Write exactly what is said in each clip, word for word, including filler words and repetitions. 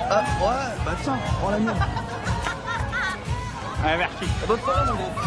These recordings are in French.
Ah, ouais, bah tiens, prends la mienne. Ouais, merci. Bonne soirée, mon gros.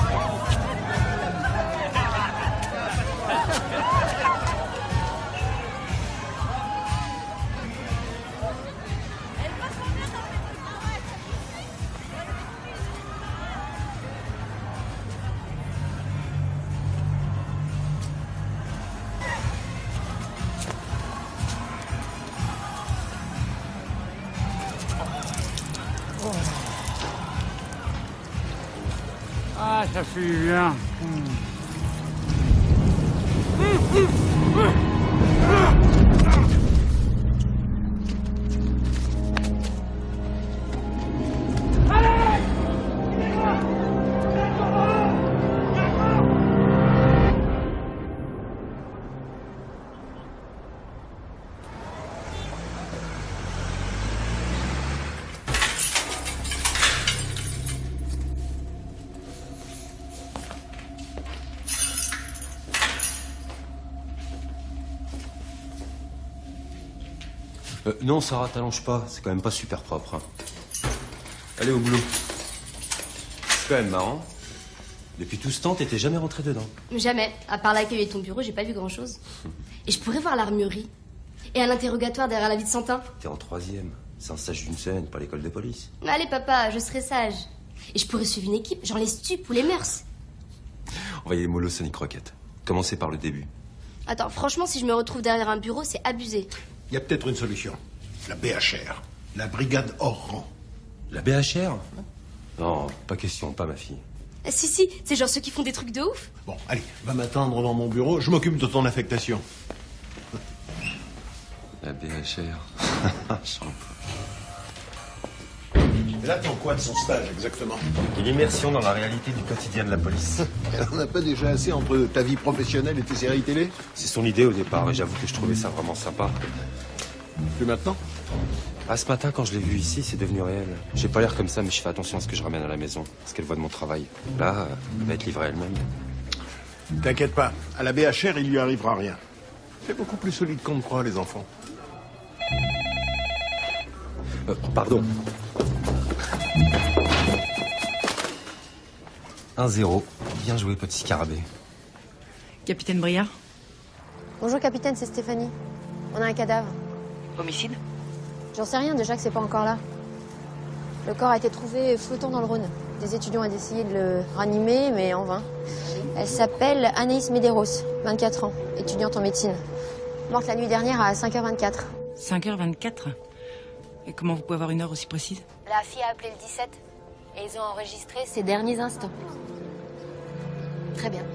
Ah, ça fait bien. Mmh. Euh, non, Sarah, t'allonge pas. C'est quand même pas super propre. Hein. Allez au boulot. C'est quand même marrant. Depuis tout ce temps, t'étais jamais rentré dedans. Jamais. À part l'accueil et ton bureau, j'ai pas vu grand-chose. Et je pourrais voir l'armurerie. Et un interrogatoire derrière la vie de Santin. T'es en troisième. C'est un stage d'une semaine, pas l'école de police. Allez, papa, je serai sage. Et je pourrais suivre une équipe, genre les stupes ou les mœurs. On va y aller mollo Sonic Rocket. Commencez par le début. Attends, franchement, si je me retrouve derrière un bureau, c'est abusé. Il y a peut-être une solution. La B H R. La brigade hors rang. La B H R? Non, pas question, pas ma fille. Ah, si, si, c'est genre ceux qui font des trucs de ouf. Bon, allez, va m'attendre dans mon bureau, je m'occupe de ton affectation. La B H R. Elle attend quoi de son stage, exactement? Et l'immersion dans la réalité du quotidien de la police. Elle en a pas déjà assez entre ta vie professionnelle et tes séries télé? C'est son idée au départ, et j'avoue que je trouvais ça vraiment sympa. Plus maintenant? Ah, ce matin, quand je l'ai vu ici, c'est devenu réel. J'ai pas l'air comme ça, mais je fais attention à ce que je ramène à la maison, à ce qu'elle voit de mon travail. Là, elle va être livrée elle-même. T'inquiète pas, à la B H R, il lui arrivera rien. C'est beaucoup plus solide qu'on ne croit, les enfants. Euh, pardon. un zéro. Bien joué, petit scarabée. Capitaine Briard? Bonjour capitaine, c'est Stéphanie. On a un cadavre. Homicide? J'en sais rien, déjà que c'est pas encore là. Le corps a été trouvé flottant dans le Rhône. Des étudiants ont essayé de le ranimer, mais en vain. Elle s'appelle Anaïs Medeiros, vingt-quatre ans, étudiante en médecine. Morte la nuit dernière à cinq heures vingt-quatre. cinq heures vingt-quatre? Et comment vous pouvez avoir une heure aussi précise? La fille a appelé le dix-sept et ils ont enregistré ses derniers instants. Très bien.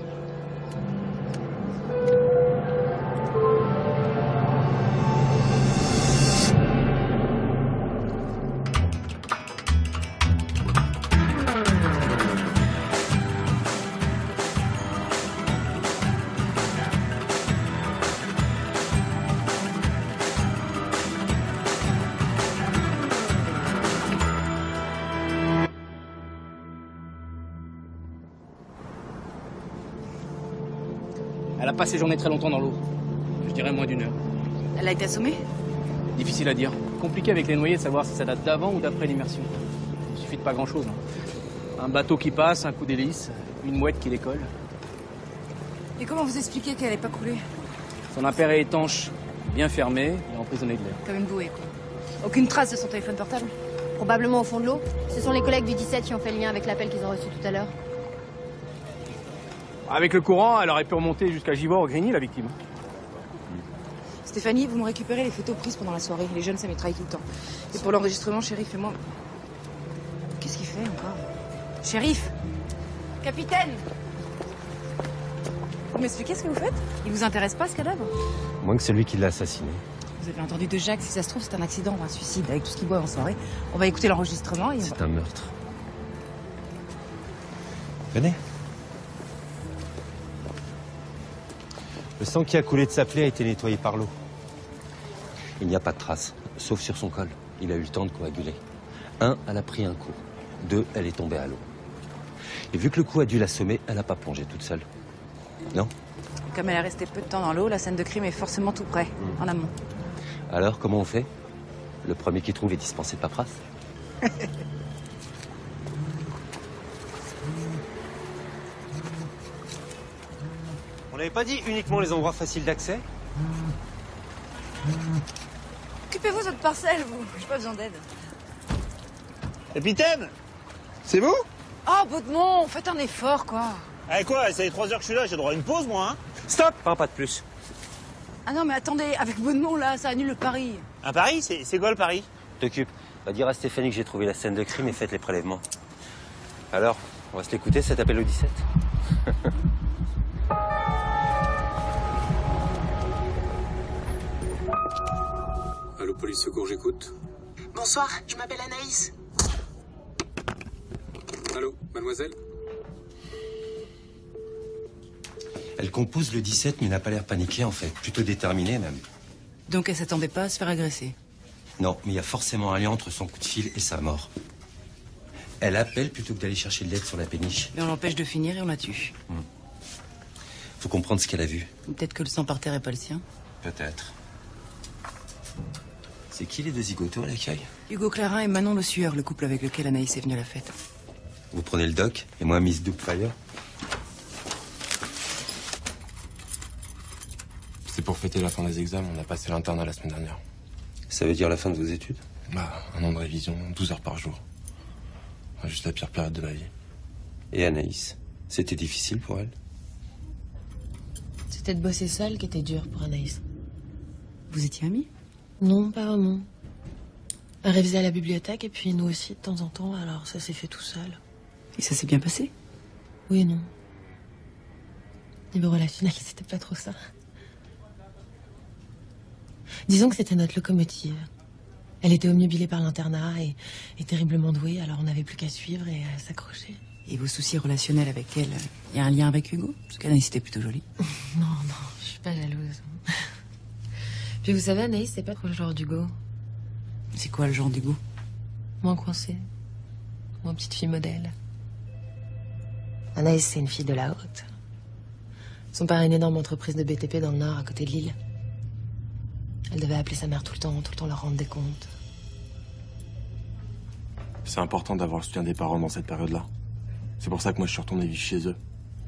Elle a pas séjourné très longtemps dans l'eau. Je dirais moins d'une heure. Elle a été assommée? Difficile à dire. Compliqué avec les noyés de savoir si ça date d'avant ou d'après l'immersion. Il suffit de pas grand-chose. Hein. Un bateau qui passe, un coup d'hélice, une mouette qui décolle. Et comment vous expliquez qu'elle n'ait pas coulé? Son appareil étanche, bien fermé et emprisonné de l'air. Comme une bouée, quoi. Aucune trace de son téléphone portable? Probablement au fond de l'eau. Ce sont les collègues du dix-sept qui ont fait le lien avec l'appel qu'ils ont reçu tout à l'heure. Avec le courant, elle aurait pu remonter jusqu'à Givors au Grigny, la victime. Stéphanie, vous me récupérez les photos prises pendant la soirée. Les jeunes, ça m'étraille tout le temps. Et pour l'enregistrement, shérif et moi... Qu'est-ce qu'il fait encore? Shérif! Capitaine! Vous m'expliquez ce que vous faites? Il vous intéresse pas, ce cadavre? Moins que celui qui l'a assassiné. Vous avez entendu de Jacques, si ça se trouve, c'est un accident ou un suicide, avec tout ce qu'il boit en soirée. On va écouter l'enregistrement et... C'est va... un meurtre. Venez. Le sang qui a coulé de sa plaie a été nettoyé par l'eau. Il n'y a pas de traces, sauf sur son col. Il a eu le temps de coaguler. Un, elle a pris un coup. Deux, elle est tombée à l'eau. Et vu que le coup a dû l'assommer, elle n'a pas plongé toute seule. Non? Comme elle est restée peu de temps dans l'eau, la scène de crime est forcément tout près, mmh. en amont. Alors, comment on fait? Le premier qui trouve est dispensé de paperasse. On n'avait pas dit uniquement les endroits faciles d'accès? Occupez-vous de votre parcelle, vous. J'ai pas besoin d'aide. Capitaine, c'est vous? Oh, Baudemont, faites un effort, quoi. Eh quoi, ça fait trois heures que je suis là, j'ai droit à une pause, moi, hein? Stop! Pas, pas de plus. Ah non, mais attendez, avec Baudemont, là, ça annule le pari. Un pari? C'est c'est quoi le pari? T'occupe. Va dire à Stéphanie que j'ai trouvé la scène de crime et faites les prélèvements. Alors, on va se l'écouter, cet appel au dix-sept. Allô, police secours, j'écoute. Bonsoir, je m'appelle Anaïs. Allô, mademoiselle? Elle compose le dix-sept, mais n'a pas l'air paniquée, en fait. Plutôt déterminée, même. Donc elle s'attendait pas à se faire agresser. Non, mais il y a forcément un lien entre son coup de fil et sa mort. Elle appelle plutôt que d'aller chercher de l'aide sur la péniche. Mais on l'empêche de finir et on la tue. Hmm. Faut comprendre ce qu'elle a vu. Peut-être que le sang par terre est pas le sien. Peut-être. C'est qui les deux zigotos à l'accueil? Hugo Clarin et Manon Le Sueur, le couple avec lequel Anaïs est venue à la fête. Vous prenez le doc et moi Miss Doubtfire. C'est pour fêter la fin des examens, on a passé l'internat la semaine dernière. Ça veut dire la fin de vos études? Bah, un an de révision, douze heures par jour. Juste la pire période de ma vie. Et Anaïs, c'était difficile pour elle? C'était de bosser seule qui était dur pour Anaïs. Vous étiez amis? Non, pas vraiment. Elle révisait à la bibliothèque et puis nous aussi de temps en temps, alors ça s'est fait tout seul. Et ça s'est bien passé? Oui et non. Niveau relationnel, c'était pas trop ça. Disons que c'était notre locomotive. Elle était omnubilée par l'internat et, et terriblement douée, alors on n'avait plus qu'à suivre et à s'accrocher. Et vos soucis relationnels avec elle, il y a un lien avec Hugo? Parce qu'Anaïs était plutôt jolie. Non, non, je suis pas jalouse. Puis vous savez, Anaïs, c'est pas trop le genre d'Hugo. C'est quoi le genre d'Hugo? Moins coincée. Moins petite fille modèle. Anaïs, c'est une fille de la haute. Son père a une énorme entreprise de B T P dans le Nord, à côté de Lille. Elle devait appeler sa mère tout le temps, tout le temps leur rendre des comptes. C'est important d'avoir le soutien des parents dans cette période-là. C'est pour ça que moi je suis retourné vivre chez eux.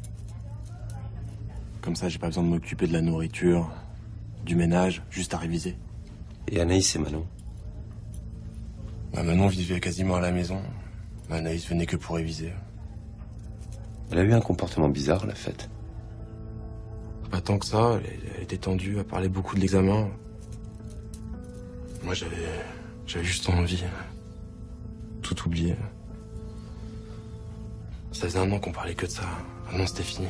Comme ça, j'ai pas besoin de m'occuper de la nourriture, du ménage, juste à réviser. Et Anaïs et Manon? Bah, Manon vivait quasiment à la maison. Bah, Anaïs venait que pour réviser. Elle a eu un comportement bizarre, la fête. Pas tant que ça, elle, elle était tendue, elle parlait beaucoup de l'examen. Moi, j'avais... j'avais juste envie... tout oublier. Ça faisait un an qu'on parlait que de ça. Maintenant, c'était fini.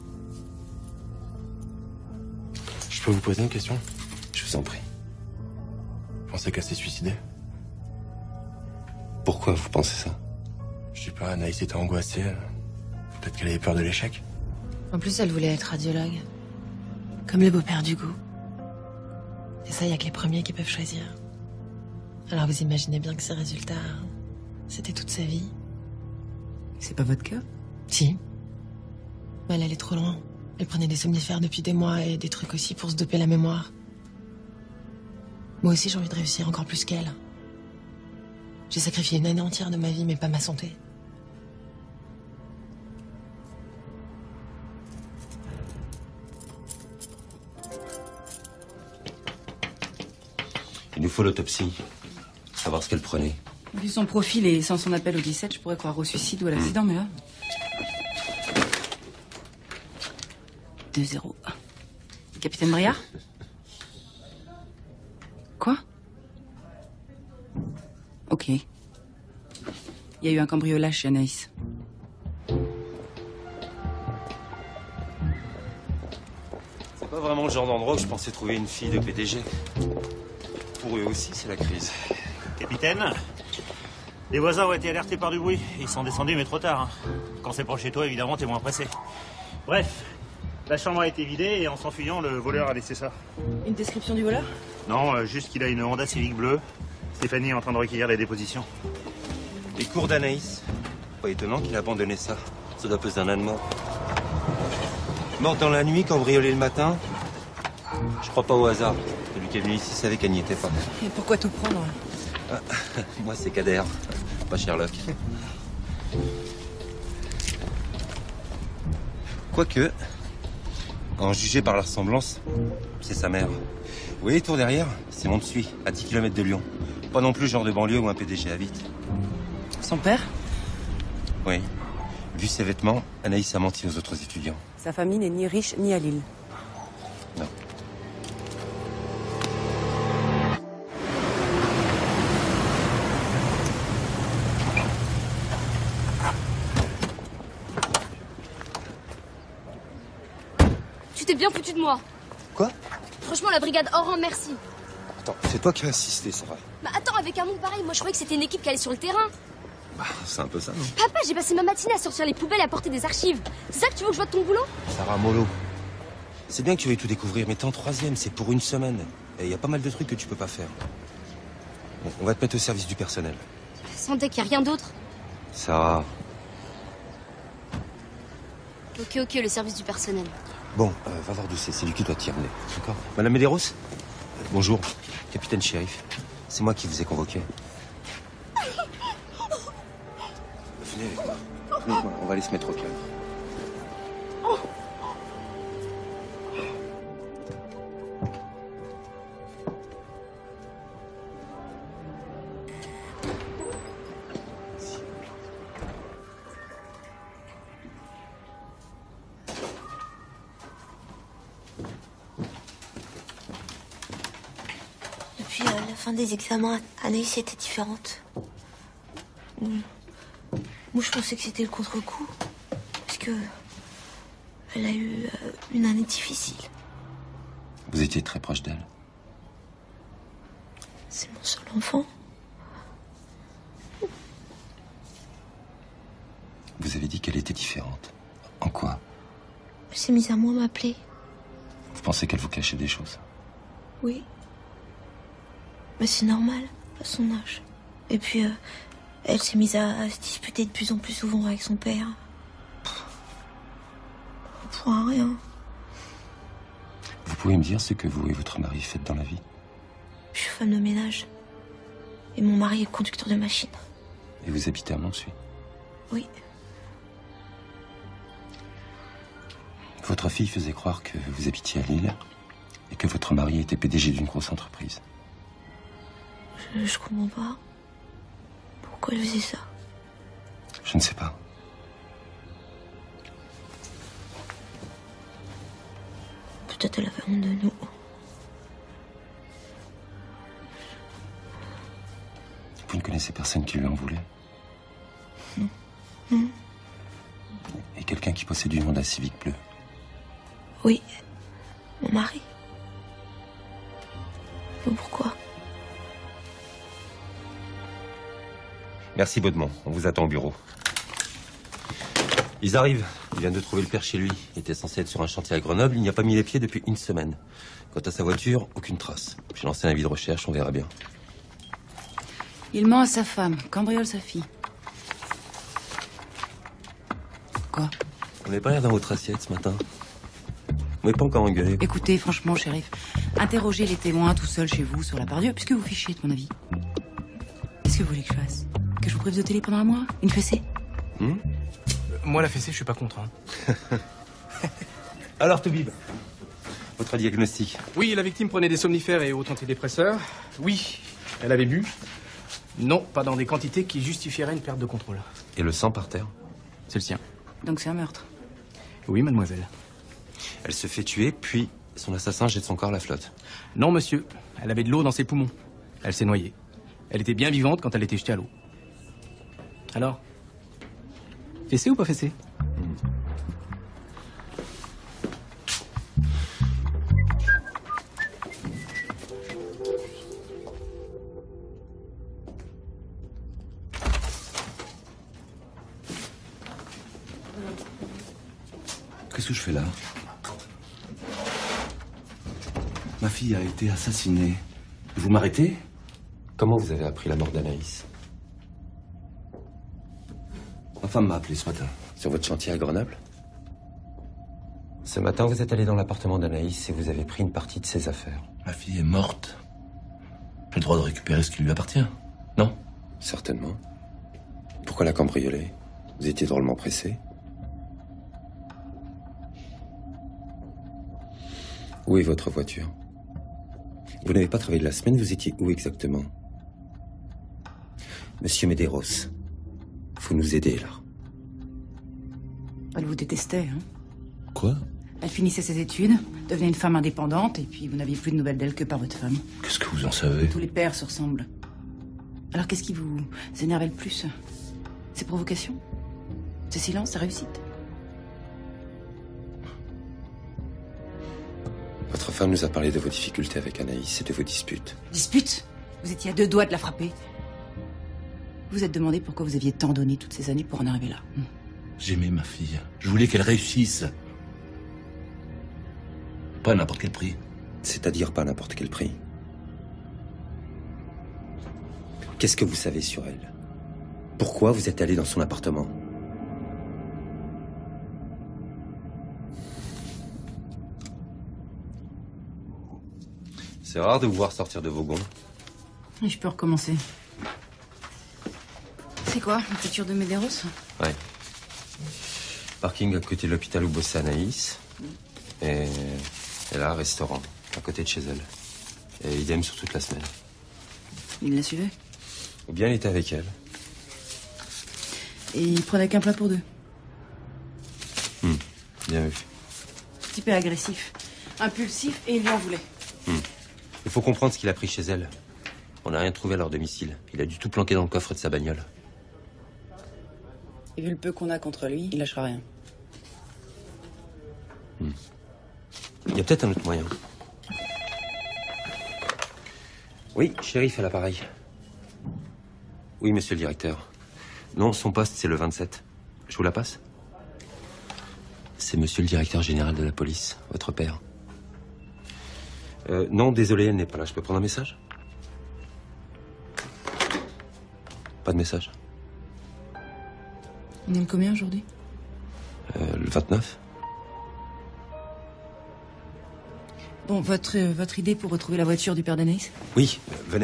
Je peux vous poser une question? Je vous en prie. Vous pensez qu'elle s'est suicidée? Pourquoi vous pensez ça? Je sais pas, Anaïs était angoissée. Peut-être qu'elle avait peur de l'échec. En plus, elle voulait être radiologue. Comme le beau-père d'Hugo. Et ça, il y a que les premiers qui peuvent choisir. Alors vous imaginez bien que ces résultats, c'était toute sa vie. C'est pas votre cas? Si. Mais elle allait trop loin. Elle prenait des somnifères depuis des mois et des trucs aussi pour se doper la mémoire. Moi aussi, j'ai envie de réussir encore plus qu'elle. J'ai sacrifié une année entière de ma vie, mais pas ma santé. Il nous faut l'autopsie. Savoir ce qu'elle prenait. Vu son profil et sans son appel au dix-sept, je pourrais croire au suicide ou à l'accident, mmh. mais là... deux zéro. Capitaine Briard? Quoi? Ok. Il y a eu un cambriolage chez Anaïs. C'est pas vraiment le genre d'endroit où je pensais trouver une fille de P D G. Pour eux aussi, c'est la crise. Capitaine, les voisins ont été alertés par du bruit. Ils sont descendus, mais trop tard. Hein. Quand c'est proche chez toi, évidemment, t'es moins pressé. Bref, la chambre a été vidée et en s'enfuyant, le voleur a laissé ça. Une description du voleur? Non, euh, juste qu'il a une Honda Civic bleue. Stéphanie est en train de recueillir les dépositions. Les cours d'Anaïs. Pas étonnant qu'il a abandonné ça. Ça doit peser d'un âne mort. Morte dans la nuit, cambriolée le matin. Je crois pas au hasard. Celui qui est venu ici savait qu'elle n'y était pas. Et pourquoi tout prendre? Ah, moi, c'est Kader, pas Sherlock. Quoique, en juger par la ressemblance, c'est sa mère. Vous voyez, tour derrière, c'est Montesuie, à dix kilomètres de Lyon. Pas non plus genre de banlieue où un P D G habite. Son père? Oui. Vu ses vêtements, Anaïs a menti aux autres étudiants. Sa famille n'est ni riche ni à Lille. Non. Tu t'es bien foutu de moi. Quoi? Franchement, la brigade Oran, merci. Attends, c'est toi qui as insisté, Sarah. Bah attends, avec un monde pareil, moi je croyais que c'était une équipe qui allait sur le terrain. Bah, c'est un peu ça, non? Papa, j'ai passé ma matinée à sortir les poubelles et à porter des archives. C'est ça que tu veux que je vois de ton boulot? Sarah, mollo. C'est bien que tu veuilles tout découvrir, mais t'es en troisième, c'est pour une semaine. Et il y a pas mal de trucs que tu peux pas faire. Bon, on va te mettre au service du personnel. Sans deck, y a rien d'autre. Sarah. Ok, ok, le service du personnel. Bon, euh, va voir d'où c'est, c'est lui qui doit t'y emmener. D'accord? Madame Medeiros? euh, Bonjour, capitaine shérif. C'est moi qui vous ai convoqué. Venez avec moi. Venez avec moi, on va aller se mettre au calme. Depuis euh, la fin des examens, Anaïs était différente. Mm. Moi, je pensais que c'était le contre-coup. Parce que elle a eu euh, une année difficile. Vous étiez très proche d'elle. C'est mon seul enfant. Vous avez dit qu'elle était différente. En quoi? Elle s'est mise à moi m'appeler. Vous pensez qu'elle vous cachait des choses? Oui. Mais c'est normal, à son âge. Et puis, euh, elle s'est mise à, à se disputer de plus en plus souvent avec son père. Pour un rien. Vous pouvez me dire ce que vous et votre mari faites dans la vie? Je suis femme de ménage. Et mon mari est conducteur de machine. Et vous habitez à Montesuie? Oui. Votre fille faisait croire que vous habitiez à Lille et que votre mari était P D G d'une grosse entreprise. Je, je comprends pas. Pourquoi elle faisait ça? Je ne sais pas. Peut-être elle avait honte de nous. Vous ne connaissez personne qui lui en voulait? Non. Non. Et quelqu'un qui possède une Honda Civic bleue? Oui. Mon mari. Mais pourquoi? Merci Baudemont, on vous attend au bureau. Ils arrivent. Il vient de trouver le père chez lui. Il était censé être sur un chantier à Grenoble. Il n'y a pas mis les pieds depuis une semaine. Quant à sa voiture, aucune trace. J'ai lancé un avis de recherche, on verra bien. Il ment à sa femme, cambriole sa fille. Quoi? On n'avait pas l'air dans votre assiette ce matin. Vous m'avez pas encore engueulé. Écoutez, franchement, shérif, interrogez les témoins tout seul chez vous sur la Pardieu, puisque vous fichez de mon avis. Qu'est-ce que vous voulez que je fasse? Que je vous prive de télé pendant un mois? Une fessée? hmm Moi, la fessée, je suis pas contre. Hein. Alors, Toubib, votre diagnostic? Oui, la victime prenait des somnifères et autres antidépresseurs. Oui, elle avait bu. Non, pas dans des quantités qui justifieraient une perte de contrôle. Et le sang par terre? C'est le sien. Donc c'est un meurtre? Oui, mademoiselle. Elle se fait tuer, puis son assassin jette son corps à la flotte. Non, monsieur. Elle avait de l'eau dans ses poumons. Elle s'est noyée. Elle était bien vivante quand elle était jetée à l'eau. Alors? Fessée ou pas fessée? Qu'est-ce que je fais là? Ma fille a été assassinée. Vous m'arrêtez? Comment vous avez appris la mort d'Anaïs? Ma femme m'a appelé ce matin. Sur votre chantier à Grenoble? Ce matin, vous êtes allé dans l'appartement d'Anaïs et vous avez pris une partie de ses affaires. Ma fille est morte. J'ai le droit de récupérer ce qui lui appartient. Non. Certainement. Pourquoi la cambrioler? Vous étiez drôlement pressé. Où est votre voiture? Vous n'avez pas travaillé la semaine, vous étiez où exactement? Monsieur Medeiros, faut nous aider là. Elle vous détestait, hein? Quoi? Elle finissait ses études, devenait une femme indépendante, et puis vous n'aviez plus de nouvelles d'elle que par votre femme. Qu'est-ce que vous en savez? Tous les pères se ressemblent. Alors qu'est-ce qui vous énervait le plus? Ces provocations? Ces silences, sa réussite? Votre femme nous a parlé de vos difficultés avec Anaïs et de vos disputes. Dispute? Vous étiez à deux doigts de la frapper. Vous vous êtes demandé pourquoi vous aviez tant donné toutes ces années pour en arriver là. Hum. J'aimais ma fille. Je voulais qu'elle réussisse. Pas à n'importe quel prix. C'est-à-dire pas à n'importe quel prix. Qu'est-ce que vous savez sur elle? Pourquoi vous êtes allé dans son appartement? C'est rare de vous voir sortir de vos gonds. Et je peux recommencer. C'est quoi, la voiture de Medeiros? Ouais. Parking à côté de l'hôpital où bossait Anaïs. Et, et là, restaurant, à côté de chez elle. Et idem sur toute la semaine. Il la suivait? Ou bien il était avec elle. Et il prenait qu'un plat pour deux? Hum, bien vu. Le type est agressif, impulsif, et il lui en voulait. Hum. Il faut comprendre ce qu'il a pris chez elle. On n'a rien trouvé à leur domicile. Il a dû tout planquer dans le coffre de sa bagnole. Et vu le peu qu'on a contre lui, il lâchera rien. Hum. Il y a peut-être un autre moyen. Oui, shérif à l'appareil. Oui, monsieur le directeur. Non, son poste, c'est le vingt-sept. Je vous la passe? C'est monsieur le directeur général de la police, votre père. Euh, non, désolé, elle n'est pas là. Je peux prendre un message? Pas de message. On est le combien aujourd'hui? euh, Le vingt-neuf. Bon, votre, euh, votre idée pour retrouver la voiture du père d'Anaïs? Oui, euh, venez.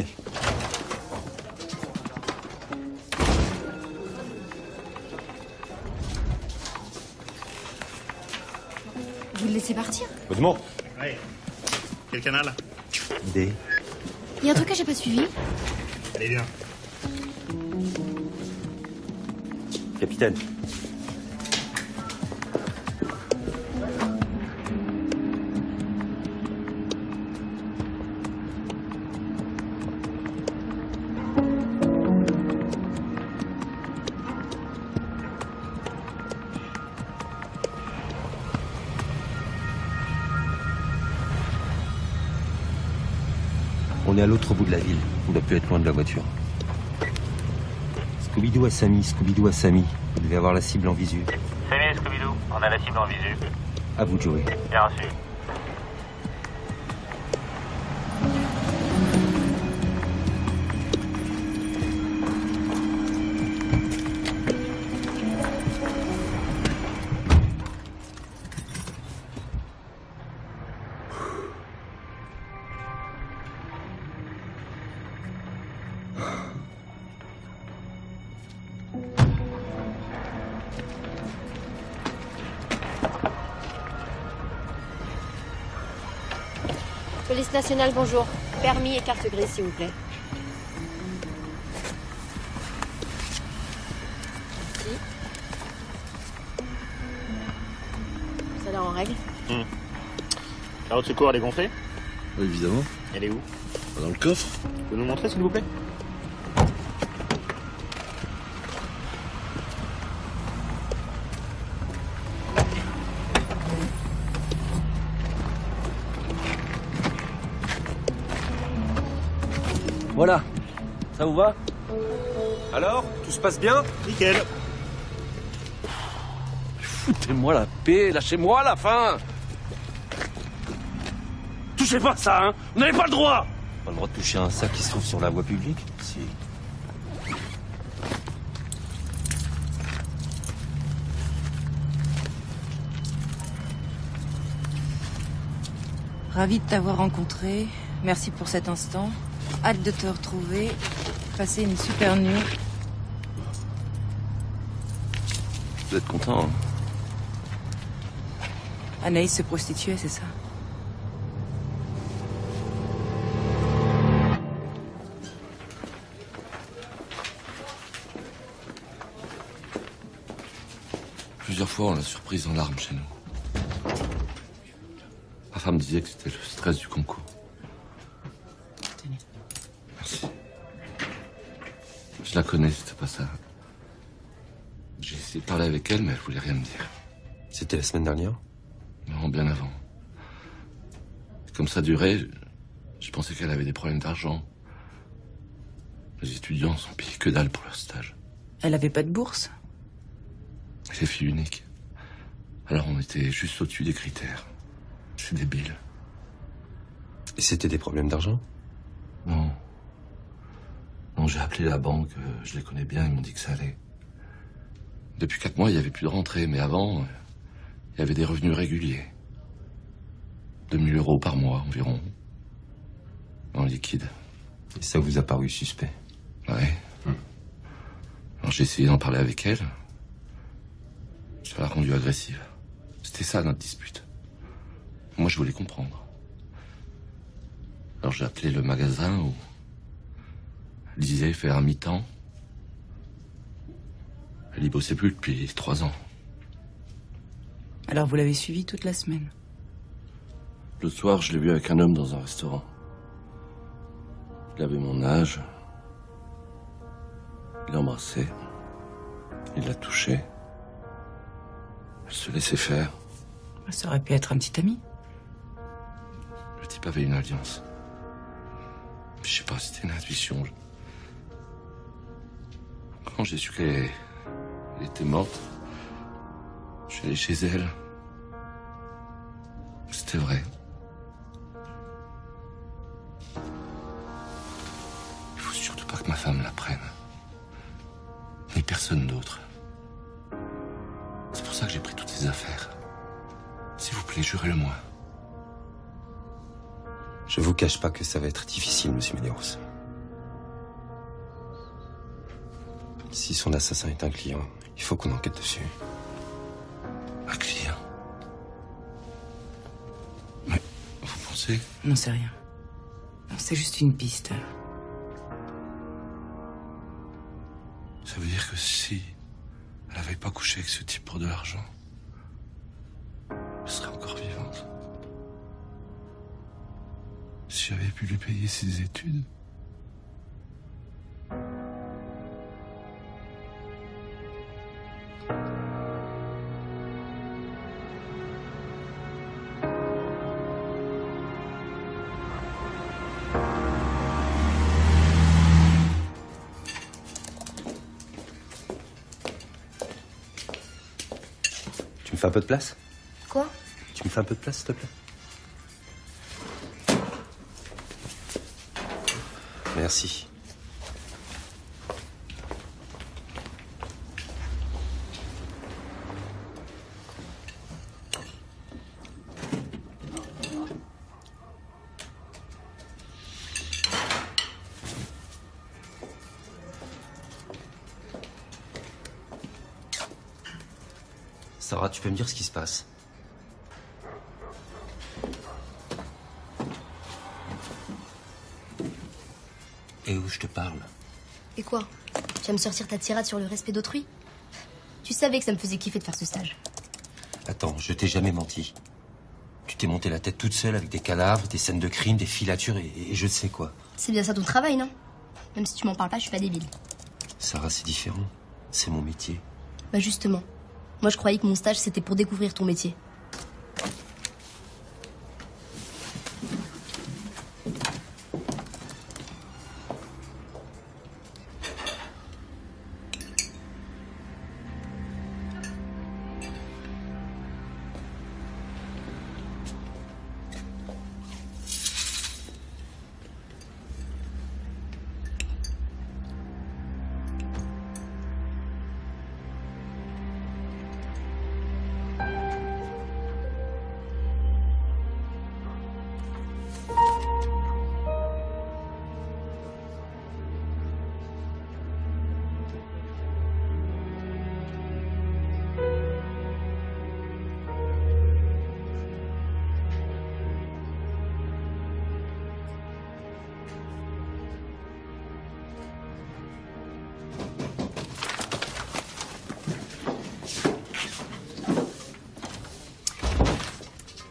Vous le laissez partir? Edmond. Oui. Quel canal? D. Il y a un truc que j'ai pas suivi. Allez, viens. Capitaine. On est à l'autre bout de la ville. On doit plus être loin de la voiture. Scooby-Doo à Samy, Scooby-Doo à Samy. Vous devez avoir la cible en visu. C'est bien, Scooby-Doo. On a la cible en visu. À vous de jouer. Bien reçu. Police nationale, bonjour. Permis et carte grise, s'il vous plaît. Merci. Ça a l'air en règle. Hum. La route de secours, elle est gonflée? Oui, évidemment. Elle est où? Dans le coffre. Vous pouvez nous montrer, s'il vous plaît? Voilà. Ça vous va? Alors, tout se passe bien? Nickel. Foutez-moi la paix, lâchez-moi à la fin. Touchez pas à ça, hein. Vous n'avez pas le droit. Pas le droit de toucher un sac qui se trouve sur la voie publique? Si. Ravi de t'avoir rencontré. Merci pour cet instant. Hâte de te retrouver. passé une super nuit. Vous êtes content, hein? Anaïs se prostituait, c'est ça? Plusieurs fois, on l'a surprise en larmes chez nous. Ma femme disait que c'était le stress du concours. Tenez. Merci. Je la connais, c'était pas ça. J'ai essayé de parler avec elle, mais elle voulait rien me dire. C'était la semaine dernière? Non, bien avant. Comme ça durait, je pensais qu'elle avait des problèmes d'argent. Les étudiants sont payés que dalle pour leur stage. Elle avait pas de bourse? C'est fille unique. Alors on était juste au-dessus des critères. C'est débile. Et c'était des problèmes d'argent? Non. Non, j'ai appelé la banque, euh, je les connais bien, ils m'ont dit que ça allait. Depuis quatre mois, il n'y avait plus de rentrée, mais avant, euh, il y avait des revenus réguliers. deux mille euros par mois environ. En liquide. Et ça vous a paru suspect? Ouais. Hum. Alors j'ai essayé d'en parler avec elle. Ça l'a rendue agressive. C'était ça notre dispute. Moi, je voulais comprendre. Alors j'ai appelé le magasin où elle disait faire un mi-temps. Elle y bossait plus depuis trois ans. Alors vous l'avez suivi toute la semaine? L'autre soir, je l'ai vu avec un homme dans un restaurant. Il avait mon âge. Il l'a embrassé. Il l'a touché. Elle se laissait faire. Ça aurait pu être un petit ami. Le type avait une alliance. Je sais pas, c'était une intuition. Quand j'ai su qu'elle elle était morte, je suis allé chez elle. C'était vrai. Il faut surtout pas que ma femme la prenne. Ni personne d'autre. C'est pour ça que j'ai pris toutes ces affaires. S'il vous plaît, jurez-le-moi. Je vous cache pas que ça va être difficile, monsieur Medeiros. Si son assassin est un client, il faut qu'on enquête dessus. Un client? Mais vous pensez? Non, c'est rien. Non, c'est juste une piste. Ça veut dire que si elle n'avait pas couché avec ce type pour de l'argent, elle serait encore vivante. Si j'avais pu lui payer ses études. Tu me fais un peu de place? Quoi? Tu me fais un peu de place, s'il te plaît? Merci. Sarah, tu peux me dire ce qui se passe? Et où je te parle? Et quoi? Tu vas me sortir ta tirade sur le respect d'autrui? Tu savais que ça me faisait kiffer de faire ce stage. Attends, je t'ai jamais menti. Tu t'es monté la tête toute seule avec des cadavres, des scènes de crime, des filatures et, et je ne sais quoi. C'est bien ça ton travail, non? Même si tu m'en parles pas, je suis pas débile. Sarah, c'est différent. C'est mon métier. Bah justement. Moi, je croyais que mon stage, c'était pour découvrir ton métier.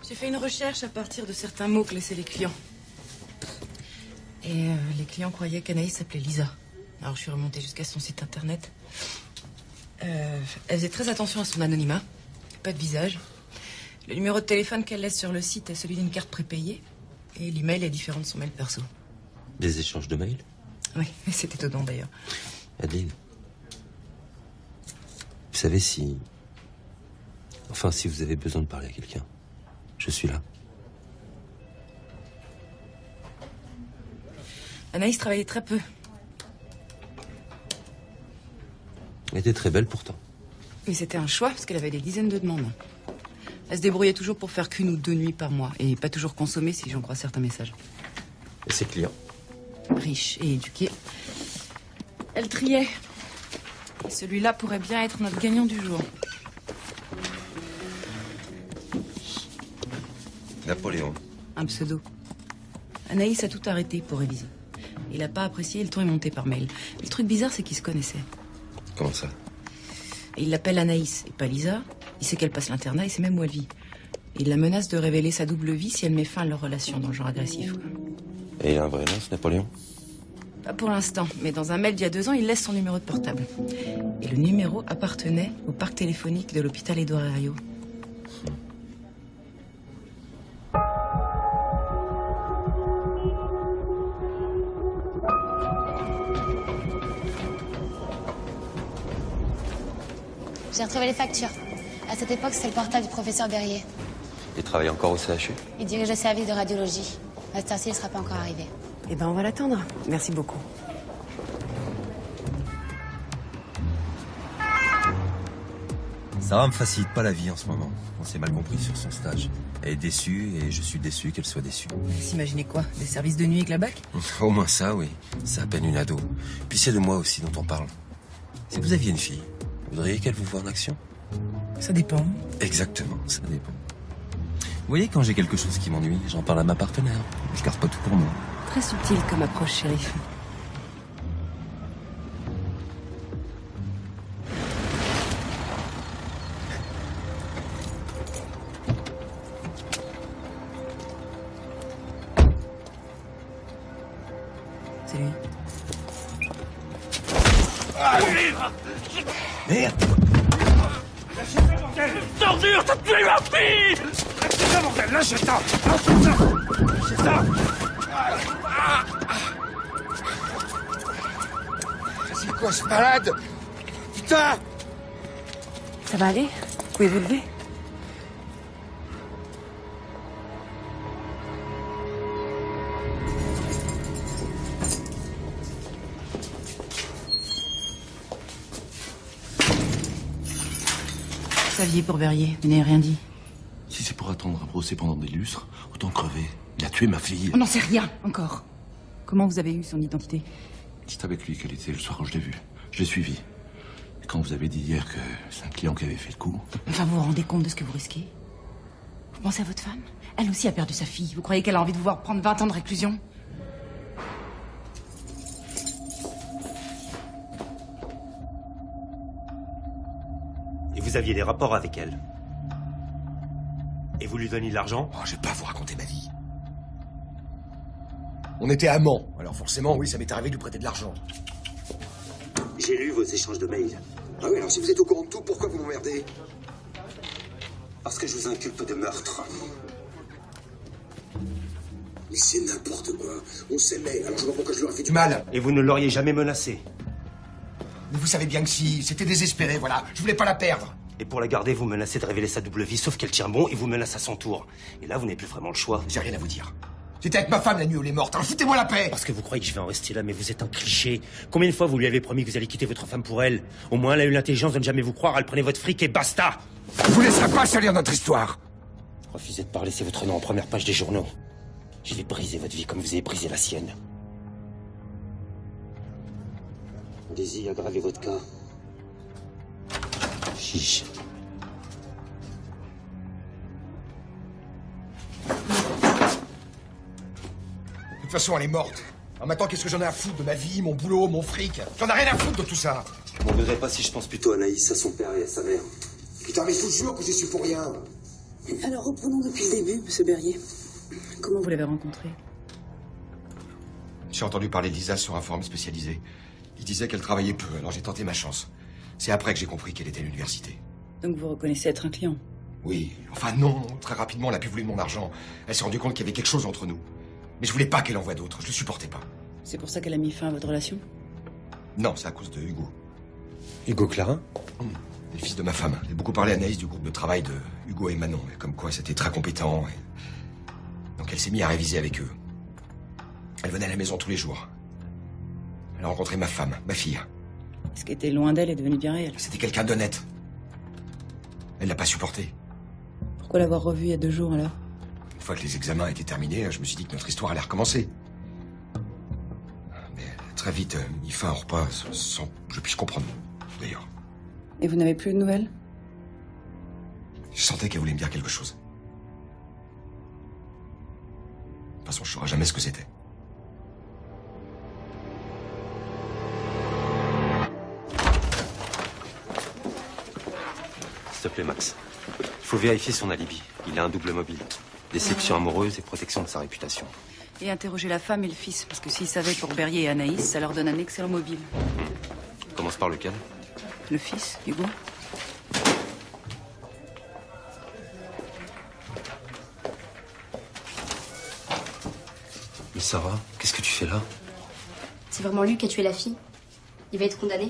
J'ai fait une recherche à partir de certains mots que laissaient les clients. Et euh, les clients croyaient qu'Anaïs s'appelait Lisa. Alors je suis remontée jusqu'à son site internet. Euh, elle faisait très attention à son anonymat. Pas de visage. Le numéro de téléphone qu'elle laisse sur le site est celui d'une carte prépayée. Et l'email est différent de son mail perso. Des échanges de mails? Oui, c'est étonnant d'ailleurs. Adeline, vous savez si... Enfin, si vous avez besoin de parler à quelqu'un, je suis là. Anaïs travaillait très peu. Elle était très belle pourtant. Mais c'était un choix parce qu'elle avait des dizaines de demandes. Elle se débrouillait toujours pour faire qu'une ou deux nuits par mois. Et pas toujours consommer si j'en crois certains messages. Et ses clients? Riche et éduqué. Elle triait. Et celui-là pourrait bien être notre gagnant du jour. Napoléon. Un pseudo. Anaïs a tout arrêté pour réviser. Il n'a pas apprécié, le ton est monté par mail. Mais le truc bizarre, c'est qu'ils se connaissaient. Comment ça? Et il l'appelle Anaïs et pas Lisa. Il sait qu'elle passe l'internat et sait même où elle vit. Et il la menace de révéler sa double vie si elle met fin à leur relation dans le genre agressif. Et il a un vrai nom, ce Napoléon? Pas pour l'instant, mais dans un mail d'il y a deux ans, il laisse son numéro de portable. Et le numéro appartenait au parc téléphonique de l'hôpital Édouard Herriot. J'ai retrouvé les factures. À cette époque, c'était le portable du professeur Berrier. Il travaille encore au C H U? Il dirige le service de radiologie. À cette heure-ci, il ne sera pas encore arrivé. Eh ben, on va l'attendre. Merci beaucoup. Sarah me facilite pas la vie en ce moment. On s'est mal compris sur son stage. Elle est déçue et je suis déçu qu'elle soit déçue. S'imaginer quoi? Des services de nuit avec la B A C? Au moins ça, oui. C'est à peine une ado. Puis c'est de moi aussi dont on parle. Si vous aviez une fille, vous voudriez qu'elle vous voie en action? Ça dépend. Exactement, ça dépend. Vous voyez, quand j'ai quelque chose qui m'ennuie, j'en parle à ma partenaire. Je garde pas tout pour moi. Très subtil comme approche, shérif. C'est lui. Ah, merde! Lâchez-moi, bordel! Tordure, t'as tué ma fille! Lâchez-moi, bordel! Lâchez-ça! Lâchez-ça! Lâchez-ça! C'est quoi ce malade? Putain! Ça va aller? Pouvez vous lever? Vous saviez pour Berrier, vous n'avez rien dit. Si c'est pour attendre un procès pendant des lustres, autant crever. Il a tué ma fille. On n'en sait rien, encore. Comment vous avez eu son identité? C'est avec lui qu'elle était le soir où je l'ai vue. Je l'ai suivi. Et quand vous avez dit hier que c'est un client qui avait fait le coup... Enfin, vous vous rendez compte de ce que vous risquez? Vous pensez à votre femme? Elle aussi a perdu sa fille. Vous croyez qu'elle a envie de vous voir prendre vingt ans de réclusion? Et vous aviez des rapports avec elle? Et vous lui donniez de l'argent? Oh, je vais pas vous raconter ma vie. On était amants, alors forcément, oui, ça m'est arrivé de lui prêter de l'argent. J'ai lu vos échanges de mails. Ah oui, alors si vous êtes au courant de tout, pourquoi vous m'emmerdez? Parce que je vous inculpe de meurtre. Mais c'est n'importe quoi. On s'aimait, alors je vois pourquoi je leur ai fait du mal. Et vous ne l'auriez jamais menacée. Mais vous savez bien que si, c'était désespéré, voilà. Je voulais pas la perdre. Et pour la garder, vous menacez de révéler sa double vie, sauf qu'elle tient bon et vous menace à son tour. Et là, vous n'avez plus vraiment le choix. J'ai rien à vous dire. J'étais avec ma femme la nuit où elle est morte, alors foutez-moi la paix. Parce que vous croyez que je vais en rester là, mais vous êtes un cliché. Combien de fois vous lui avez promis que vous allez quitter votre femme pour elle? Au moins, elle a eu l'intelligence de ne jamais vous croire, elle prenait votre fric et basta. Je vous laisserai pas salir notre histoire. Refusez de parler, c'est votre nom en première page des journaux. Je vais briser votre vie comme vous avez brisé la sienne. Daisy, aggravez votre cas. Chiche. De toute façon, elle est morte. Alors maintenant, qu'est-ce que j'en ai à foutre de ma vie, mon boulot, mon fric? J'en ai rien à foutre de tout ça. On ne voudrait pas si je pense plutôt à Anaïs, à son père et à sa mère. Putain, mais je vous jure que j'y suis pour rien. Alors, reprenons depuis le début, monsieur Berrier. Comment vous l'avez rencontré? J'ai entendu parler de Lisa sur un forum spécialisé. Il disait qu'elle travaillait peu, alors j'ai tenté ma chance. C'est après que j'ai compris qu'elle était à l'université. Donc vous reconnaissez être un client? Oui, enfin non, très rapidement, elle a pu voulu mon argent. Elle s'est rendue compte qu'il y avait quelque chose entre nous. Mais je voulais pas qu'elle envoie d'autres, je le supportais pas. C'est pour ça qu'elle a mis fin à votre relation? Non, c'est à cause de Hugo. Hugo Clarin? Hum, le fils de ma femme. J'ai beaucoup parlé à Anaïs du groupe de travail de Hugo et Manon, comme quoi c'était très compétent. Et... Donc elle s'est mise à réviser avec eux. Elle venait à la maison tous les jours. Elle a rencontré ma femme, ma fille. Ce qui était loin d'elle est devenu bien réel. C'était quelqu'un d'honnête. Elle l'a pas supporté. Pourquoi l'avoir revu il y a deux jours alors? Une fois que les examens étaient terminés, je me suis dit que notre histoire allait recommencer. Mais très vite, il fait un repas sans que je puisse comprendre, d'ailleurs. Et vous n'avez plus de nouvelles? Je sentais qu'elle voulait me dire quelque chose. De toute façon, je saurais jamais ce que c'était. S'il te plaît, Max. Il faut vérifier son alibi. Il a un double mobile. Déception amoureuse et protection de sa réputation. Et interroger la femme et le fils, parce que s'ils savaient pour Berrier et Anaïs, ça leur donne un excellent mobile. Commence par lequel? Le fils, Hugo. Mais Sarah, qu'est-ce que tu fais là? C'est vraiment lui qui a tué la fille. Il va être condamné.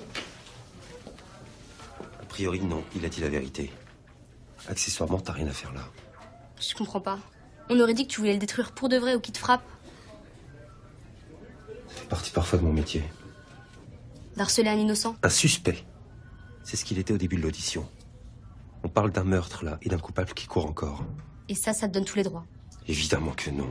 A priori, non. Il a dit la vérité. Accessoirement, t'as rien à faire là. Je comprends pas. On aurait dit que tu voulais le détruire pour de vrai ou qu'il te frappe. Ça fait partie parfois de mon métier. D'harceler un innocent. Un suspect. C'est ce qu'il était au début de l'audition. On parle d'un meurtre, là, et d'un coupable qui court encore. Et ça, ça te donne tous les droits. Évidemment que non.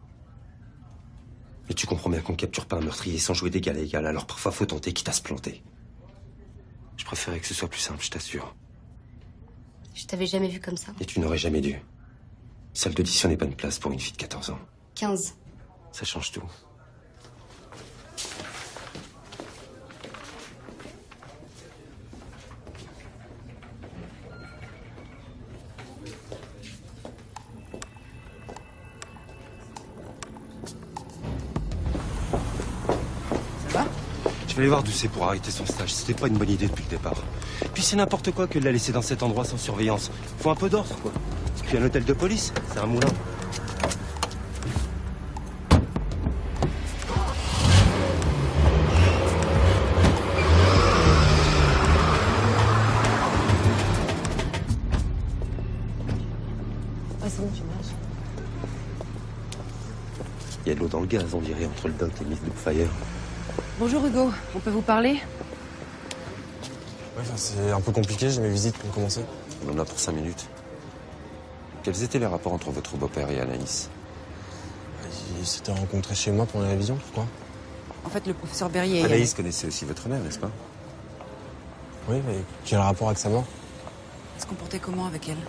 Mais tu comprends bien qu'on capture pas un meurtrier sans jouer d'égal à égal, alors parfois faut tenter quitte à se planter. Je préférais que ce soit plus simple, je t'assure. Je t'avais jamais vu comme ça. Et tu n'aurais jamais dû. Salle d'audition n'est pas une place pour une fille de quatorze ans. quinze. Ça change tout. Je vais aller voir d'où c'est pour arrêter son stage. C'était pas une bonne idée depuis le départ. Puis c'est n'importe quoi que de la laisser dans cet endroit sans surveillance. Faut un peu d'ordre, quoi. Puis un hôtel de police, c'est un moulin. Ah, c'est bon, tu nages. Il y a de l'eau dans le gaz, on dirait, entre le dock et Miss Doubtfire. Bonjour Hugo, on peut vous parler? Ouais, enfin, c'est un peu compliqué, j'ai mes visites pour commencer. On en a pour cinq minutes. Quels étaient les rapports entre votre beau-père et Anaïs? Ils s'étaient rencontrés chez moi pour la révision, pourquoi? En fait, le professeur Berrier... Anaïs connaissait aussi votre mère, n'est-ce pas? Oui, mais quel rapport avec sa mort? Elle se comportait comment avec elle?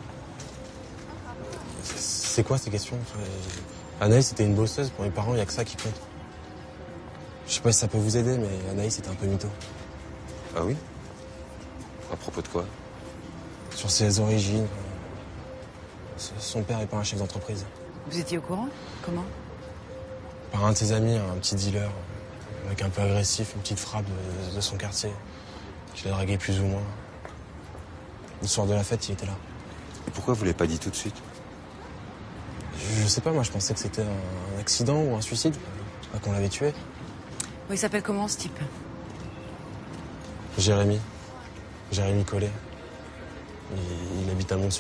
C'est quoi ces questions? Enfin, Anaïs était une bosseuse, pour mes parents, il n'y a que ça qui compte. Je sais pas si ça peut vous aider, mais Anaïs était un peu mytho. Ah oui? À propos de quoi? Sur ses origines. Son père est pas un chef d'entreprise. Vous étiez au courant? Comment? Par un de ses amis, un petit dealer, un mec un peu agressif, une petite frappe de, de son quartier, qui l'a dragué plus ou moins. Le soir de la fête, il était là. Et pourquoi vous l'avez pas dit tout de suite? Je, je sais pas, moi je pensais que c'était un, un accident ou un suicide, pas qu'on l'avait tué. Oui, il s'appelle comment ce type? Jérémy. Jérémy Collet. Il, il habite à Montsû.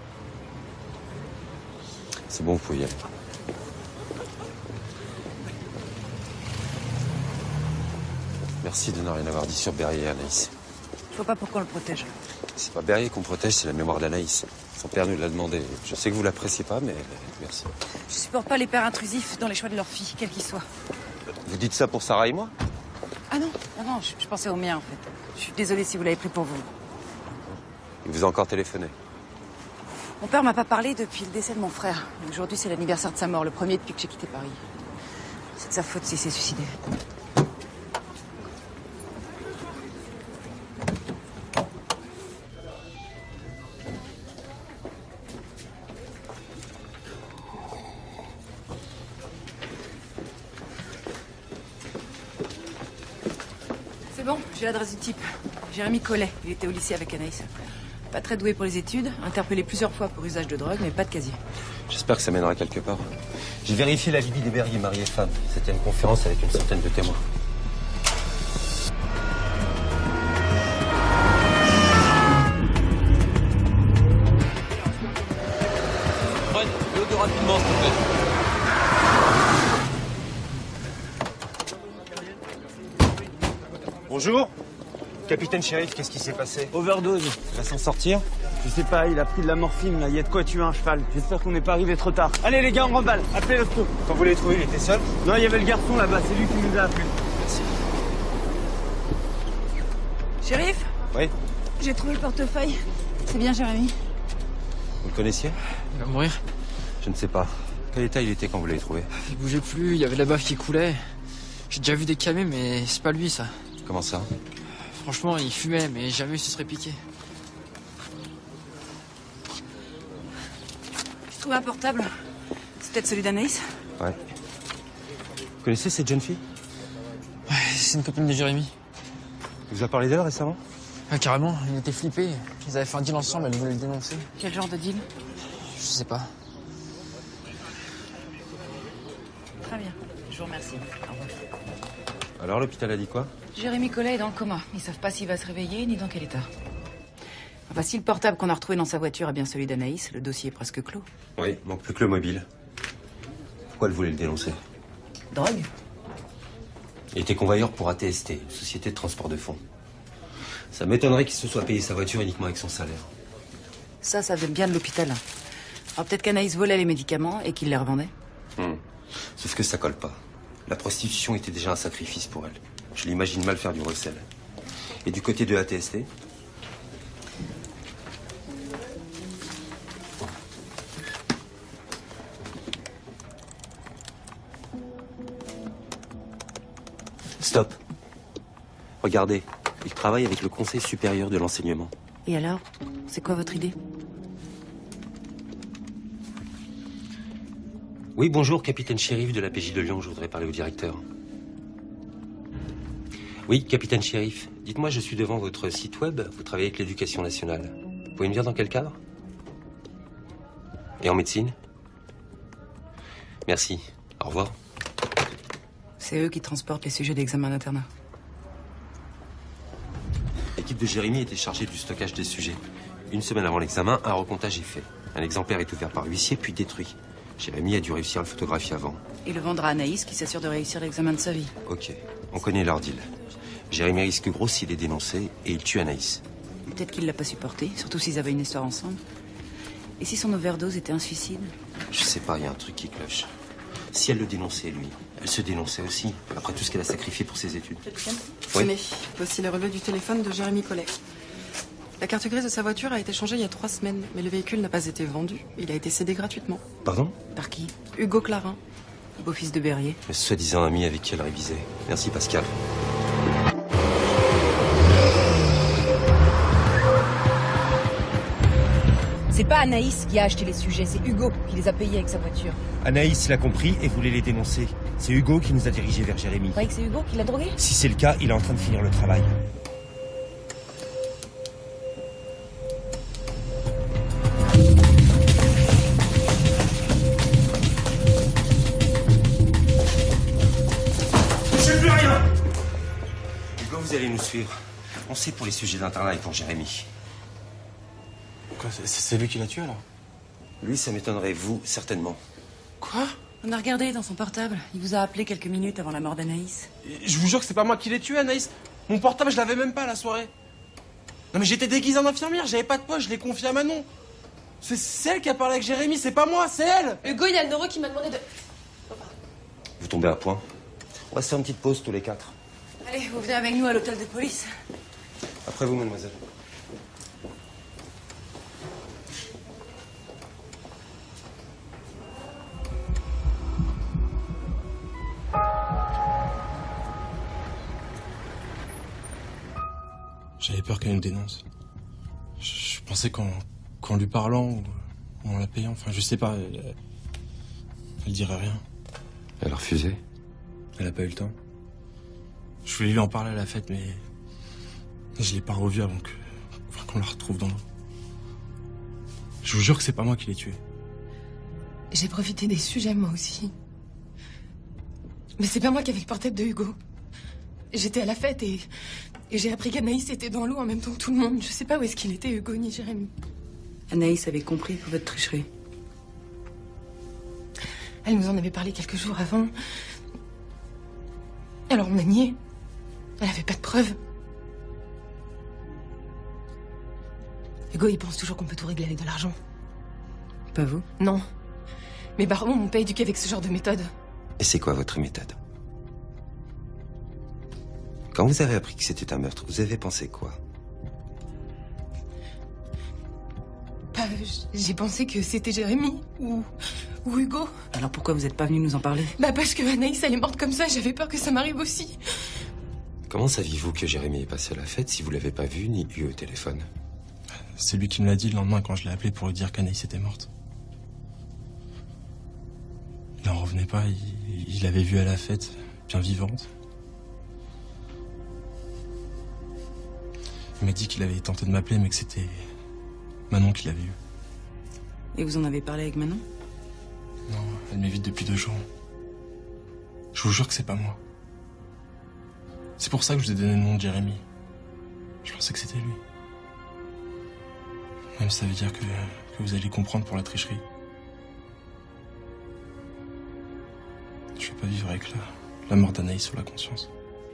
C'est bon, vous pouvez y aller. Merci de ne rien avoir dit sur Berrier et Anaïs. Je vois pas pourquoi on le protège. C'est pas Berrier qu'on protège, c'est la mémoire d'Anaïs. Son père nous l'a demandé. Je sais que vous l'appréciez pas, mais merci. Je supporte pas les pères intrusifs dans les choix de leur fille, quels qu'ils soient. Vous dites ça pour Sarah et moi? Ah non, non, non, je, je pensais au mien en fait. Je suis désolée si vous l'avez pris pour vous. Il vous a encore téléphoné? Mon père m'a pas parlé depuis le décès de mon frère. Aujourd'hui, c'est l'anniversaire de sa mort, le premier depuis que j'ai quitté Paris. C'est de sa faute s'il s'est suicidé. bon, j'ai l'adresse du type. Jérémy Collet, il était au lycée avec Anaïs. Pas très doué pour les études, interpellé plusieurs fois pour usage de drogue, mais pas de casier. J'espère que ça mènera quelque part. J'ai vérifié la Libye des Berriers, mari et femme. C'était une conférence avec une centaine de témoins. Fred, fais-le rapidement, s'il te plaît. Bonjour. Capitaine Shérif, qu'est-ce qui s'est passé? Overdose. Il va s'en sortir? Je sais pas, il a pris de la morphine, là. Il y a de quoi tuer un cheval. J'espère qu'on n'est pas arrivé trop tard. Allez, les gars, on remballe. Appelez l'hosto. Quand vous l'avez trouvé, il était seul? Non, il y avait le garçon là-bas. C'est lui qui nous a appelés. Merci. Shérif? Oui? J'ai trouvé le portefeuille. C'est bien Jérémy. Vous le connaissiez? Il va mourir. Je ne sais pas. Quel état il était quand vous l'avez trouvé? Il bougeait plus, il y avait de la bave qui coulait. J'ai déjà vu des camés, mais c'est pas lui, ça. Comment ça? Franchement, il fumait, mais jamais il se serait piqué. J'ai trouvé un portable. C'est peut-être celui d'Anaïs? Ouais. Vous connaissez cette jeune fille? Ouais, c'est une copine de Jérémy. Il vous a parlé d'elle récemment? Ah, carrément, il était flippé. Ils avaient fait un deal ensemble, elle voulait le dénoncer. Quel genre de deal? Je sais pas. Très bien, je vous remercie. Au revoir. Alors, l'hôpital a dit quoi? Jérémy Collet est dans le coma. Ils savent pas s'il va se réveiller ni dans quel état. Enfin, si le portable qu'on a retrouvé dans sa voiture est bien celui d'Anaïs, le dossier est presque clos. Oui, manque plus que le mobile. Pourquoi elle voulait le dénoncer? Drogue? Il était convoyeur pour A T S T, Société de Transport de Fonds. Ça m'étonnerait qu'il se soit payé sa voiture uniquement avec son salaire. Ça, ça vient bien de l'hôpital. Alors peut-être qu'Anaïs volait les médicaments et qu'il les revendait. Hmm. Sauf que ça colle pas. La prostitution était déjà un sacrifice pour elle. Je l'imagine mal faire du recel. Et du côté de A T S T? Stop. Regardez, il travaille avec le Conseil supérieur de l'enseignement. Et alors? C'est quoi votre idée? Oui, bonjour, capitaine Shérif de la P J de Lyon. Je voudrais parler au directeur. Oui, capitaine Shérif. Dites-moi, je suis devant votre site web. Vous travaillez avec l'éducation nationale. Vous pouvez me dire dans quel cadre? Et en médecine? Merci. Au revoir. C'est eux qui transportent les sujets d'examen d'internat. L'équipe de Jérémy était chargée du stockage des sujets. Une semaine avant l'examen, un recomptage est fait. Un exemplaire est ouvert par l'huissier, puis détruit. Jérémy a dû réussir à le photographier avant. Et le vendre à Anaïs, qui s'assure de réussir l'examen de sa vie. Ok, on connaît leur deal. Jérémy risque gros s'il est dénoncé, et il tue Anaïs. Peut-être qu'il l'a pas supporté, surtout s'ils avaient une histoire ensemble. Et si son overdose était un suicide? Je sais pas, il y a un truc qui cloche. Si elle le dénonçait, lui, elle se dénonçait aussi, après tout ce qu'elle a sacrifié pour ses études. Capitaine, Oui. tenez, voici le relevé du téléphone de Jérémy Collet. La carte grise de sa voiture a été changée il y a trois semaines, mais le véhicule n'a pas été vendu. Il a été cédé gratuitement. Pardon? Par qui? Hugo Clarin. Beau-fils de Berrier. Le soi-disant ami avec qui elle révisait. Merci, Pascal. C'est pas Anaïs qui a acheté les sujets, c'est Hugo qui les a payés avec sa voiture. Anaïs l'a compris et voulait les dénoncer. C'est Hugo qui nous a dirigés vers Jérémy. Vous croyez que c'est Hugo qui l'a drogué? Si c'est le cas, il est en train de finir le travail. Touchez plus rien! Hugo, vous allez nous suivre. On sait pour les sujets d'internat et pour Jérémy. Quoi, c'est- c'est lui qui l'a tué, alors? Lui, ça m'étonnerait. Vous, certainement. Quoi? On a regardé dans son portable. Il vous a appelé quelques minutes avant la mort d'Anaïs. Je vous jure que c'est pas moi qui l'ai tué, Anaïs. Mon portable, je l'avais même pas à la soirée. Non mais j'étais déguisé en infirmière, j'avais pas de poche, je l'ai confié à Manon. C'est c'est elle qui a parlé avec Jérémy, c'est pas moi, c'est elle. Hugo, il y a le neuro qui m'a demandé de... Vous tombez à point. On va se faire une petite pause tous les quatre. Allez, vous venez avec nous à l'hôtel de police. Après vous, mademoiselle. J'avais peur qu'elle me dénonce. Je, je pensais qu'en qu'en lui parlant ou, ou en la payant, enfin je sais pas, elle, elle dirait rien. Elle a refusé? Elle a pas eu le temps. Je voulais lui en parler à la fête, mais Je l'ai pas revu avant que... Enfin, qu'on la retrouve dans l'eau. Je vous jure que c'est pas moi qui l'ai tué. J'ai profité des sujets, moi aussi. Mais c'est pas moi qui avais le portrait de Hugo. J'étais à la fête et, et j'ai appris qu'Anaïs était dans l'eau en même temps que tout le monde. Je sais pas où est-ce qu'il était, Hugo ni Jérémy. Anaïs avait compris pour votre tricherie. Elle nous en avait parlé quelques jours avant. Alors on a nié. Elle avait pas de preuves. Hugo, il pense toujours qu'on peut tout régler avec de l'argent. Pas vous? Non. Mes barons m'ont pas éduqué avec ce genre de méthode. Et c'est quoi votre méthode? Quand vous avez appris que c'était un meurtre, vous avez pensé quoi? Bah, j'ai pensé que c'était Jérémy ou, ou Hugo. Alors pourquoi vous n'êtes pas venu nous en parler? Bah parce que Anaïs, elle est morte comme ça, j'avais peur que ça m'arrive aussi. Comment saviez-vous que Jérémy est passé à la fête si vous l'avez pas vu ni eu au téléphone? C'est lui qui me l'a dit le lendemain quand je l'ai appelé pour lui dire qu'Anaïs était morte. Il en revenait pas, il, il l'avait vue à la fête, bien vivante. Il m'a dit qu'il avait tenté de m'appeler, mais que c'était Manon qui l'avait eu. Et vous en avez parlé avec Manon? Non, elle m'évite depuis deux jours. Je vous jure que c'est pas moi. C'est pour ça que je vous ai donné le nom de Jérémy. Je pensais que c'était lui. Même ça veut dire que, que vous allez comprendre pour la tricherie. Je vais pas vivre avec la, la mort d'Anaïs sur la conscience.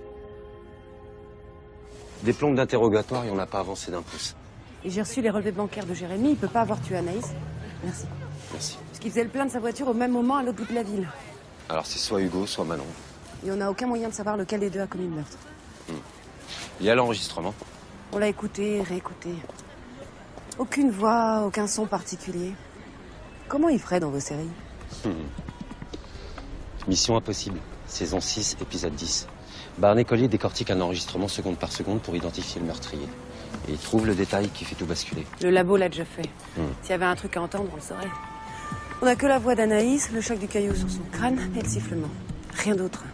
Des plombes d'interrogatoire et on n'a pas avancé d'un pouce. Et j'ai reçu les relevés bancaires de Jérémy, il peut pas avoir tué Anaïs. Merci. Merci. Parce qu'il faisait le plein de sa voiture au même moment à l'autre bout de la ville. Alors c'est soit Hugo, soit Manon. Et on n'a aucun moyen de savoir lequel des deux a commis le meurtre. Hmm. Il y a l'enregistrement. On l'a écouté, réécouté. Aucune voix, aucun son particulier. Comment il ferait dans vos séries? hmm. Mission Impossible, saison six, épisode dix. Barney Collier décortique un enregistrement seconde par seconde pour identifier le meurtrier. Et il trouve le détail qui fait tout basculer. Le labo l'a déjà fait. Hmm. S'il y avait un truc à entendre, on le saurait. On n'a que la voix d'Anaïs, le choc du caillou sur son crâne et le sifflement. Rien d'autre.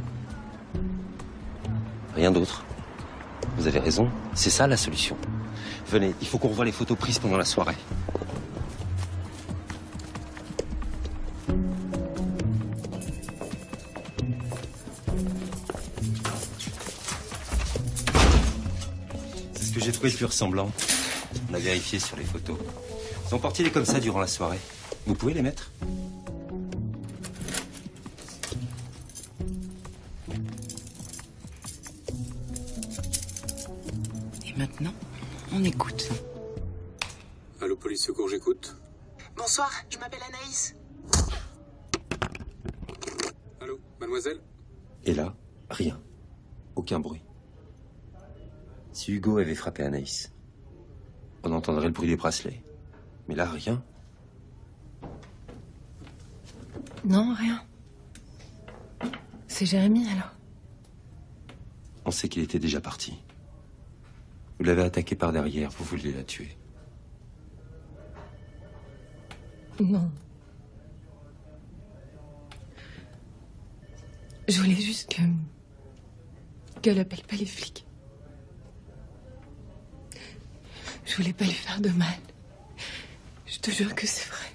Rien d'autre. Vous avez raison, c'est ça la solution. Venez, il faut qu'on revoie les photos prises pendant la soirée. C'est ce que j'ai trouvé de plus ressemblant. On a vérifié sur les photos. Ils ont porté les comme ça durant la soirée. Vous pouvez les mettre? Et maintenant, on écoute. Allô, police secours, j'écoute. Bonsoir, je m'appelle Anaïs. Allô, mademoiselle? Et là, rien. Aucun bruit. Si Hugo avait frappé Anaïs, on entendrait le bruit des bracelets. Mais là, rien. Non, rien. C'est Jérémy, alors? On sait qu'il était déjà parti. Vous l'avez attaqué par derrière, vous vouliez la tuer. Non. Je voulais juste que... qu'elle appelle pas les flics. Je voulais pas lui faire de mal. Je te jure que c'est vrai.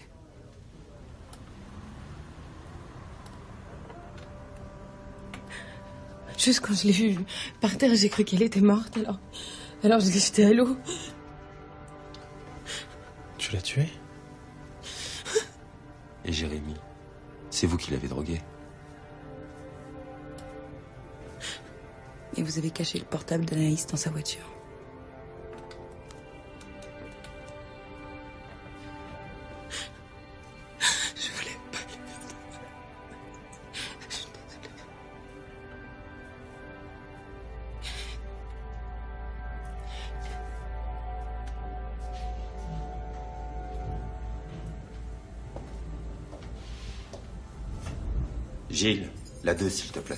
Juste quand je l'ai vue par terre, j'ai cru qu'elle était morte, alors... Alors je l'ai jetée à l'eau. Tu l'as tuée? Et Jérémy, c'est vous qui l'avez drogué. Et vous avez caché le portable d'Anaïs dans sa voiture. Je voulais pas lui faire de mal. Je suis désolée. Gilles, la deux, s'il te plaît.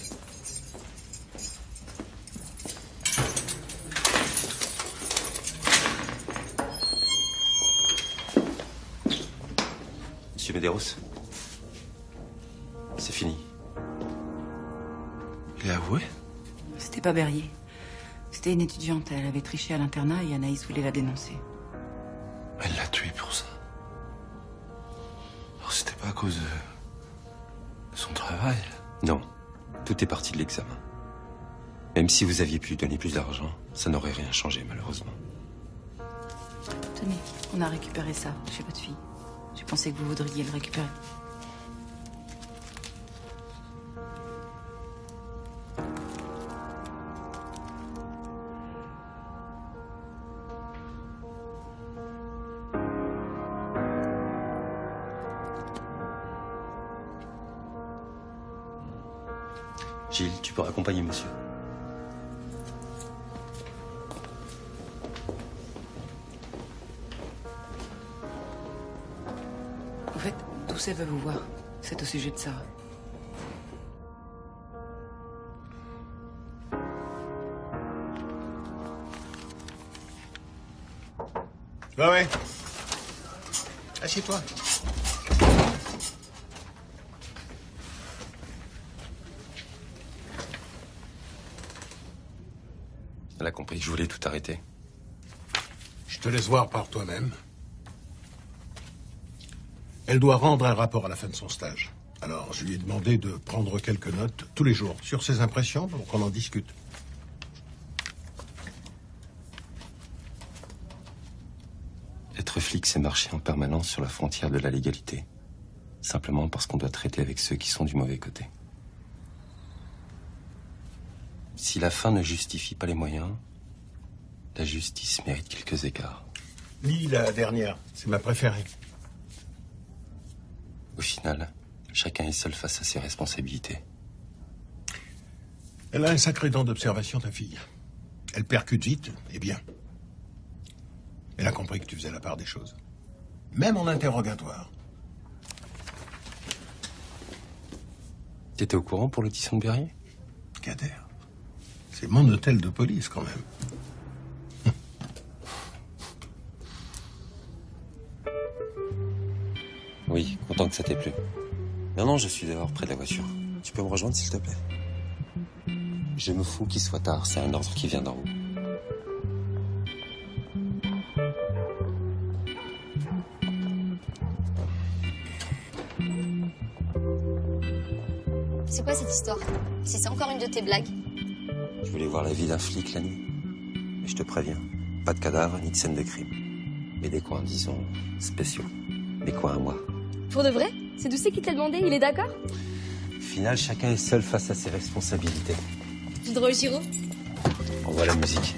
Monsieur Medeiros, c'est fini. Il a avoué? C'était pas Berrier. C'était une étudiante, elle avait triché à l'internat et Anaïs voulait la dénoncer. Elle l'a tuée pour ça. Alors c'était pas à cause de... de son travail? Non, tout est parti de l'examen. Même si vous aviez pu donner plus d'argent, ça n'aurait rien changé malheureusement. Tenez, on a récupéré ça chez votre fille. J'ai pensé que vous voudriez le récupérer. Gilles, tu peux raccompagner monsieur. En fait, Doucet veut vous voir. C'est au sujet de Sarah. Ouais, ouais. Assieds-toi. Elle a compris que je voulais tout arrêter. Je te laisse voir par toi-même. Elle doit rendre un rapport à la fin de son stage. Alors, je lui ai demandé de prendre quelques notes tous les jours sur ses impressions pour qu'on en discute. Être flic, c'est marcher en permanence sur la frontière de la légalité. Simplement parce qu'on doit traiter avec ceux qui sont du mauvais côté. Si la fin ne justifie pas les moyens, la justice mérite quelques écarts. Lis la dernière, c'est ma préférée. Au final, chacun est seul face à ses responsabilités. Elle a un sacré don d'observation, ta fille. Elle percute vite et bien. Elle a compris que tu faisais la part des choses. Même en interrogatoire. T'étais au courant pour l'audition de Berrier? Kader, c'est mon hôtel de police quand même. Oui, content que ça t'ait plu. Non, non, je suis dehors près de la voiture. Tu peux me rejoindre s'il te plaît? Je me fous qu'il soit tard, c'est un ordre qui vient d'en haut. C'est quoi cette histoire? Si c'est encore une de tes blagues? Je voulais voir la vie d'un flic la nuit. Mais je te préviens, pas de cadavre ni de scène de crime. Mais des coins, disons, spéciaux. Des coins à moi. Pour de vrai? C'est Doucet qui te l'a demandé, il est d'accord? Au final, chacun est seul face à ses responsabilités. C'est drôle, Giro. On voit la musique.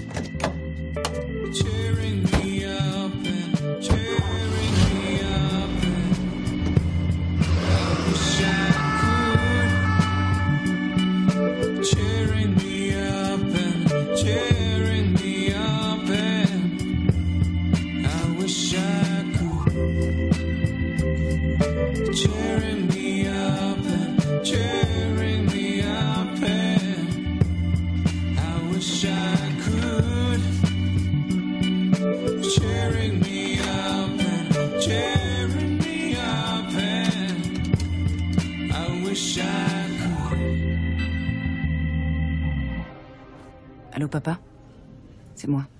Allô, papa? C'est moi.